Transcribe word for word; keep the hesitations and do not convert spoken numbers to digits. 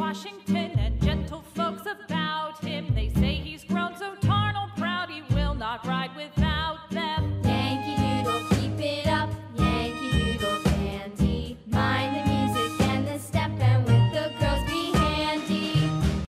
Washington, and gentle folks about him. They say he's grown so tarnal proud he will not ride without